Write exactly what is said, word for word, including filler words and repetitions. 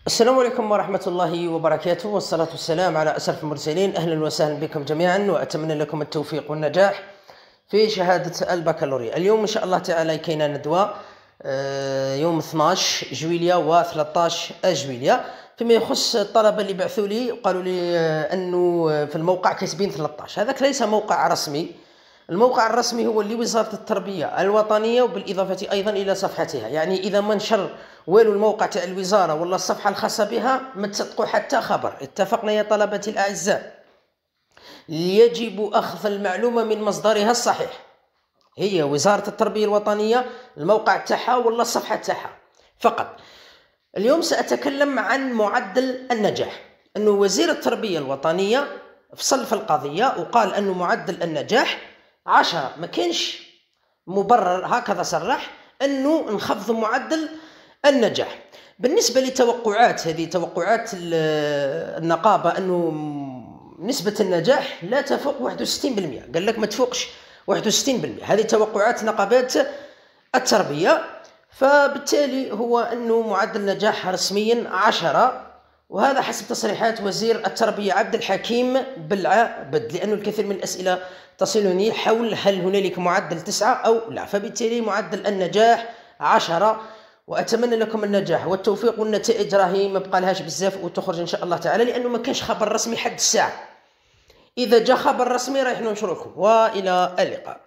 السلام عليكم ورحمة الله وبركاته، والصلاة والسلام على أشرف المرسلين. أهلا وسهلا بكم جميعا، وأتمنى لكم التوفيق والنجاح في شهادة البكالوريا. اليوم إن شاء الله تعالى كاينة ندوة يوم اثناش جويلية و ثلاثة عشر جويلية فيما يخص الطلبة اللي بعثوا لي وقالوا لي أنه في الموقع كاتبين ثلاثة عشر. هذاك ليس موقع رسمي، الموقع الرسمي هو اللي وزارة التربية الوطنية، وبالإضافة أيضا إلى صفحتها. يعني إذا ما نشر والو الموقع تاع الوزارة ولا الصفحة الخاصة بها ما تصدقوا حتى خبر. اتفقنا يا طلبتي الأعزاء، يجب أخذ المعلومة من مصدرها الصحيح. هي وزارة التربية الوطنية، الموقع تاعها ولا الصفحة تاعها فقط. اليوم سأتكلم عن معدل النجاح. أنه وزير التربية الوطنية فصل في القضية وقال أنه معدل النجاح عشرة. ما كانش مبرر، هكذا صرح أنه نخفض معدل النجاح. بالنسبة للتوقعات، هذه توقعات النقابة أنه نسبة النجاح لا تفوق واحد وستين بالمئة. قال لك ما تفوقش واحد وستين بالمئة. هذه توقعات نقابات التربية، فبالتالي هو أنه معدل النجاح رسميا عشرة، وهذا حسب تصريحات وزير التربية عبد الحكيم بالعبد، لأنه الكثير من الأسئلة تصلني حول هل هنالك معدل تسعة أو لا. فبالتالي معدل النجاح عشرة، وأتمنى لكم النجاح والتوفيق، والنتائج راهي ما بقى لهاش بزاف وتخرج إن شاء الله تعالى، لأنه ما كانش خبر رسمي حد الساعة. إذا جاء خبر رسمي رايح ننشركم، وإلى اللقاء.